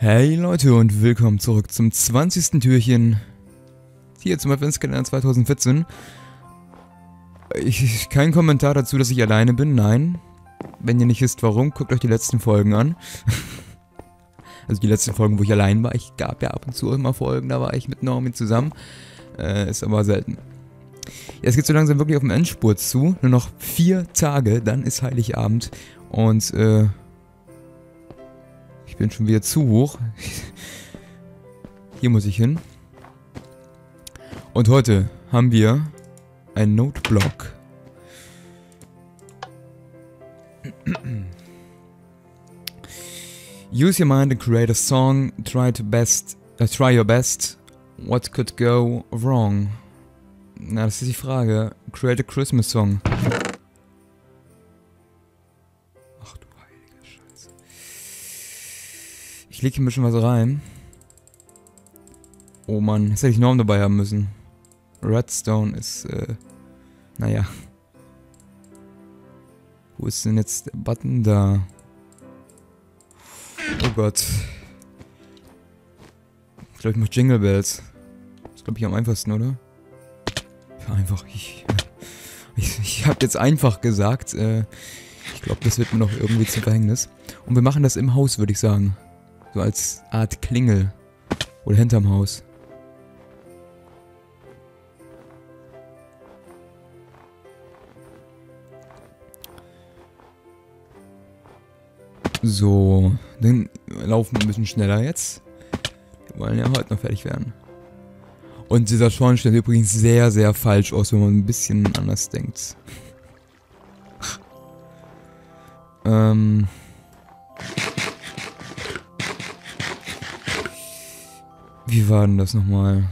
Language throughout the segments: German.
Hey Leute und willkommen zurück zum 20. Türchen hier zum Adventskalender 2014. Kein Kommentar dazu, dass ich alleine bin, nein. Wenn ihr nicht wisst warum, guckt euch die letzten Folgen an. Also die letzten Folgen, wo ich allein war. Ich gab ja ab und zu immer Folgen, da war ich mit Naomi zusammen. Ist aber selten. Ja, es geht so langsam wirklich auf den Endspurt zu. Nur noch 4 Tage, dann ist Heiligabend. Und ich bin schon wieder zu hoch. Hier muss ich hin. Und heute haben wir einen Noteblock. Use your mind and create a song. Try your best. What could go wrong? Na, das ist die Frage. Create a Christmas song. Ach du heilige Scheiße. Ich lege hier ein bisschen was rein. Oh Mann, jetzt hätte ich Norm dabei haben müssen. Redstone ist, naja. Wo ist denn jetzt der Button da? Oh Gott. Ich glaube, ich mache Jingle Bells. Das ist, glaube ich, am einfachsten, oder? Ja, einfach. Ich habe jetzt einfach gesagt. Ich glaube, das wird mir noch irgendwie zum Verhängnis. Und wir machen das im Haus, würde ich sagen. So als Art Klingel. Oder hinterm Haus. So, dann laufen wir ein bisschen schneller jetzt. Wir wollen ja heute noch fertig werden. Und dieser Schornstein sieht übrigens sehr, sehr falsch aus, wenn man ein bisschen anders denkt. Wie war denn das nochmal?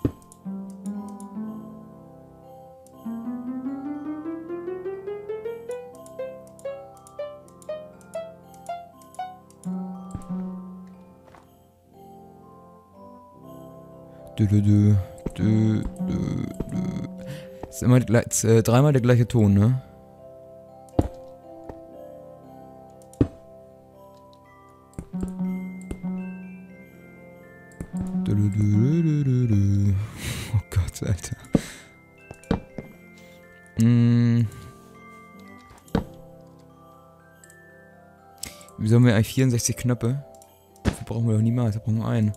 Ist immer dreimal der gleiche Ton, ne? Oh Gott, Alter. Wieso haben wir eigentlich 64 Knöpfe? Dafür brauchen wir doch niemals, da brauchen wir nur einen.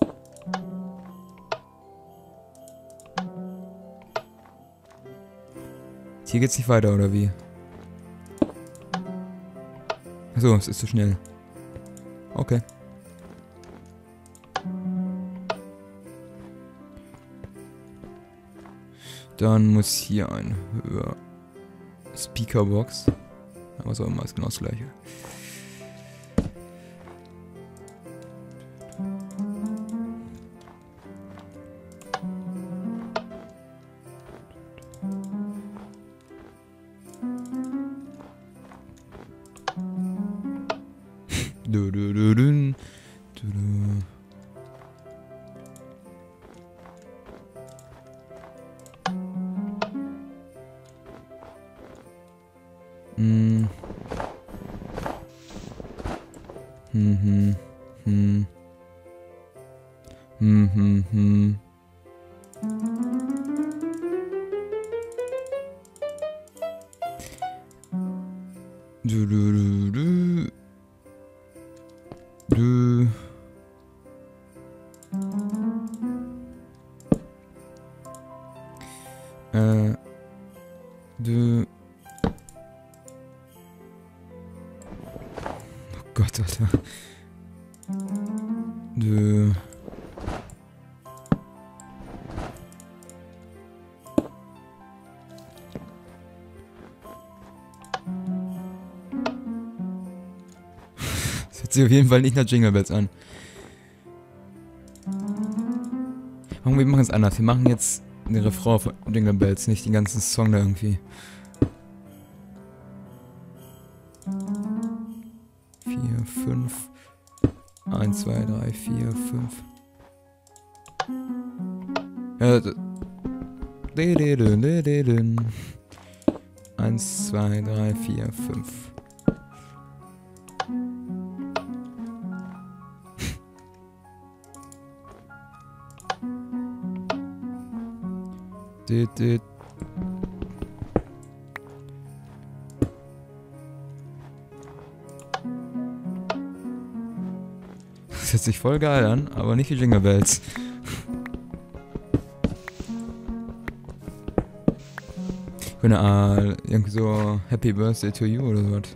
Hier geht's nicht weiter, oder wie? Achso, es ist zu schnell. Okay. Dann muss hier ein höher Speakerbox. Was auch immer, ist genau das gleiche. Oh Gott, Alter. Das hört sich auf jeden Fall nicht nach Jingle Bells an. Wir machen es anders. Wir machen jetzt den Refrain von Jingle Bells, nicht den ganzen Song da irgendwie. 4, 5. 1, 2, 3, 4, 5. Ja, 1, 2, 3, 4, 5. dit. Das hört sich voll geil an, aber nicht wie Jingle Bells. Ich bin irgendwie so Happy Birthday to you oder sowas.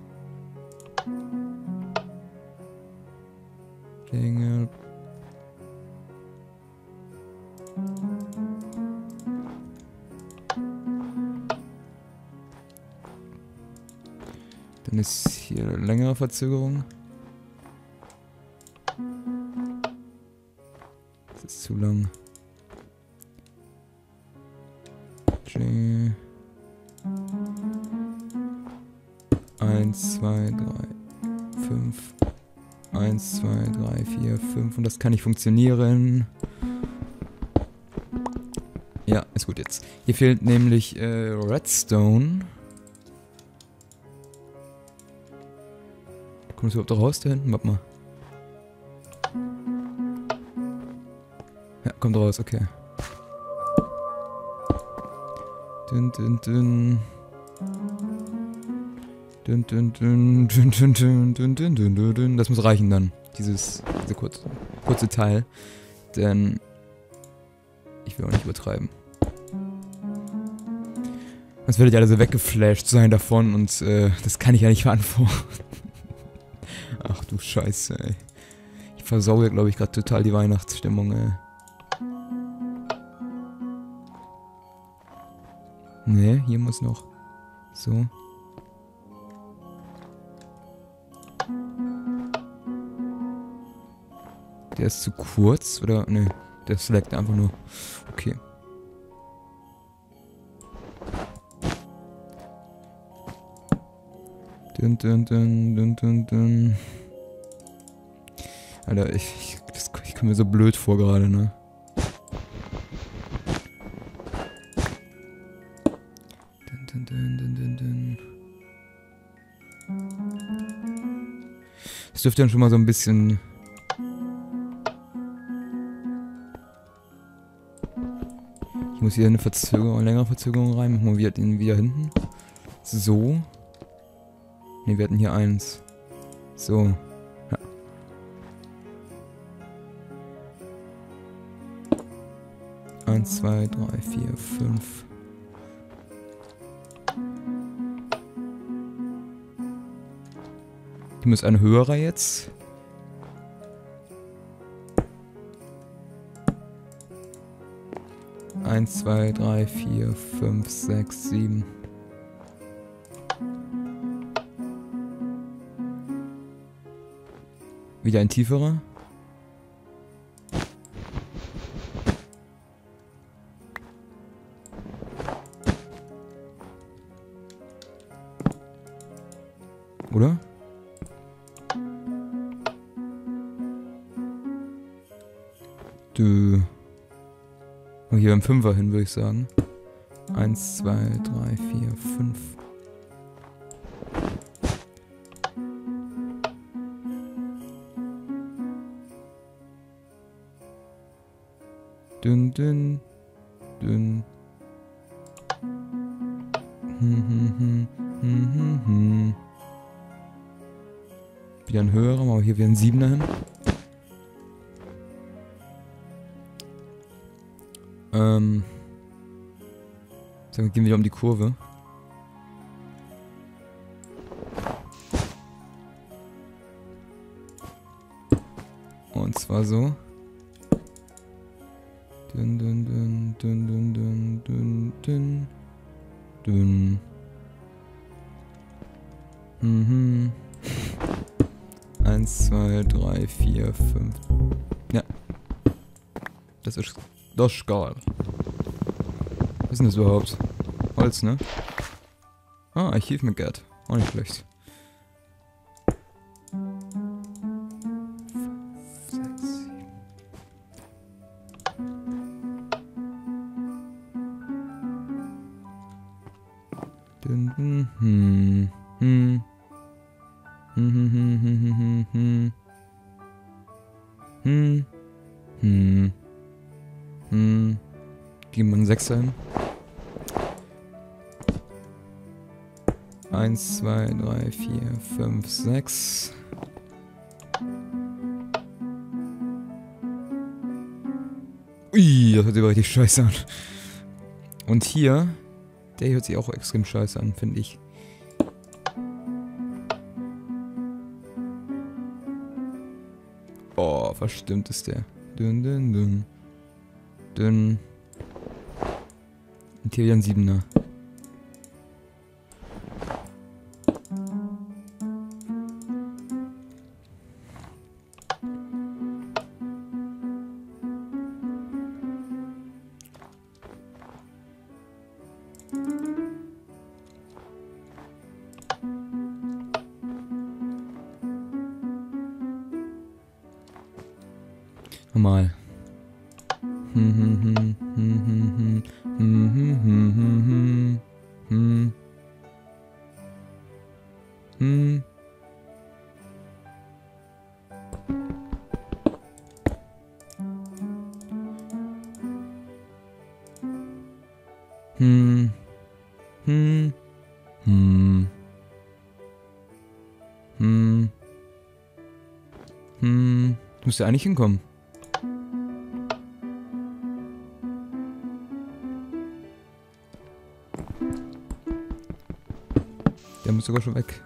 Jingle. Dann ist hier eine längere Verzögerung. Das ist zu lang. J. 1, 2, 3, 5. 1, 2, 3, 4, 5. Und das kann nicht funktionieren. Ja, ist gut jetzt. Hier fehlt nämlich Redstone. Kommt es überhaupt raus da hinten? Warte mal. Ja, kommt raus, okay. Dun, dun, dun. Dun, dun, dun, dun, dun, dun, dun, dun, dun, dun, dun. Das muss reichen dann, dieser kurze Teil. Denn ich will auch nicht übertreiben. Sonst werdet ihr alle so weggeflasht sein davon und das kann ich ja nicht verantworten. Ach du Scheiße, ey. Ich versaue, glaube ich, gerade total die Weihnachtsstimmung, ey. Nee, hier muss noch. So. Der ist zu kurz, oder? Nee, der slackt einfach nur. Okay. Dun, dun, dun, dun, dun, dun. Alter, ich komme mir so blöd vor gerade, ne? Dun, dun, dun, dun, dun, dun. Das dürfte dann schon mal so ein bisschen... Ich muss hier eine Verzögerung, eine längere Verzögerung rein. Machen wir den wieder hinten. So. Ne, wir hatten hier 1. So. Ja. Eins, 2, 3, 4, 5. Hier muss ein höherer jetzt. Eins, 2, 3, 4, 5, 6, 7. Wieder ein tieferer. Oder? Du. Und hier beim Fünfer hin, würde ich sagen. 1, 2, 3, 4, 5. Dünn, dünn, dünn. Wieder ein höherer, aber hier wieder ein 7er hin. So, wir gehen wieder um die Kurve. Und zwar so. Dünn, dünn, dünn, dünn, dünn, dünn, dünn, dünn, dünn. Mhm. 1, 2, 3, 4, 5. Ja. Das ist geil. Was ist denn das überhaupt? Holz, ne? Ah, Archiv mit Gerd. Auch nicht schlecht. 5, 6, 7. Dun, dun, hm. Hm. Hm, hm, hm, hm, hm, hm. Hm. Hm. Hm. Geben wir einen 6er hin. 1, 2, 3, 4, 5, 6. Ui, das hört sich aber richtig scheiße an. Und hier, der hört sich auch extrem scheiße an, finde ich. Oh, verstimmt ist der. Dünn, dünn, dünn. Dünn. Und hier wieder ein 7er. Normal. Müsste eigentlich hinkommen. Der muss sogar schon weg.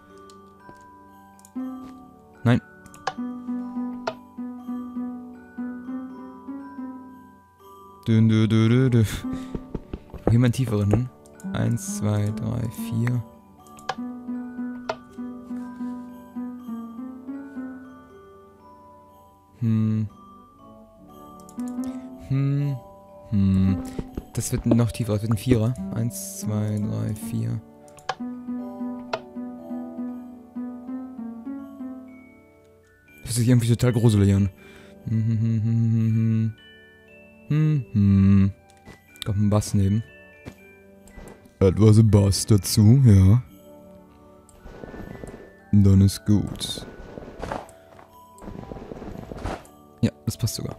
Nein. Dün, dü, dü, dü, dü. Hier mal einen tieferen, ne? 1, 2, 3, 4. Das wird noch tiefer, das wird ein 4er. 1, 2, 3, 4. Das hört sich irgendwie total gruselig an. Kommt ein Bass neben. Etwas Bass dazu, ja. Dann ist gut. Ja, das passt sogar.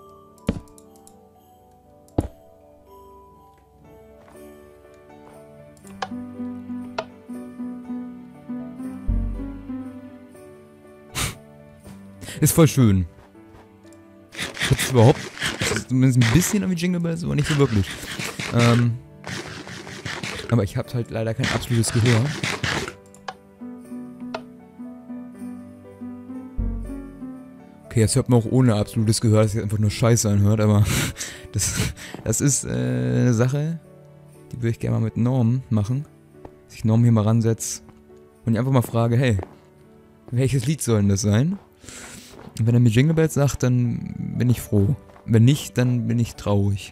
Ist voll schön. Hat es überhaupt zumindest ein bisschen an wie Jingle Bells, aber nicht so wirklich. Aber ich habe halt leider kein absolutes Gehör. Okay, jetzt hört man auch ohne absolutes Gehör, dass es einfach nur Scheiße anhört, aber das ist eine Sache, die würde ich gerne mal mit Norm machen. Dass ich Norm hier mal ransetze und ich einfach mal frage, hey, welches Lied soll denn das sein? Und wenn er mir Jingle Bells sagt, dann bin ich froh. Wenn nicht, dann bin ich traurig.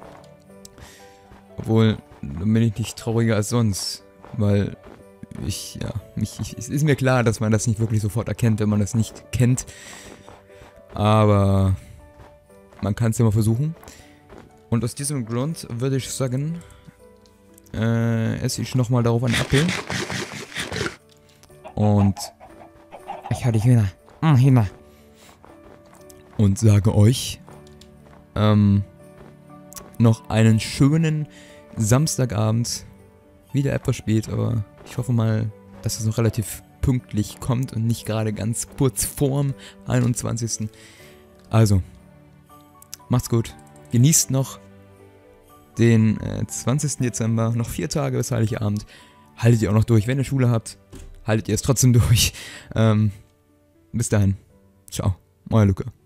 Obwohl, dann bin ich nicht trauriger als sonst. Weil es ist mir klar, dass man das nicht wirklich sofort erkennt, wenn man das nicht kennt. Aber man kann es ja mal versuchen. Und aus diesem Grund würde ich sagen, esse ich nochmal darauf einen Apfel. Und ich hatte Hühner. Hühner. Und sage euch noch einen schönen Samstagabend. Wieder etwas spät, aber ich hoffe mal, dass es noch relativ pünktlich kommt und nicht gerade ganz kurz vorm 21. Also, macht's gut. Genießt noch den 20. Dezember. Noch 4 Tage bis Heiligabend. Haltet ihr auch noch durch. Wenn ihr Schule habt, haltet ihr es trotzdem durch. Bis dahin. Ciao. Euer Luca.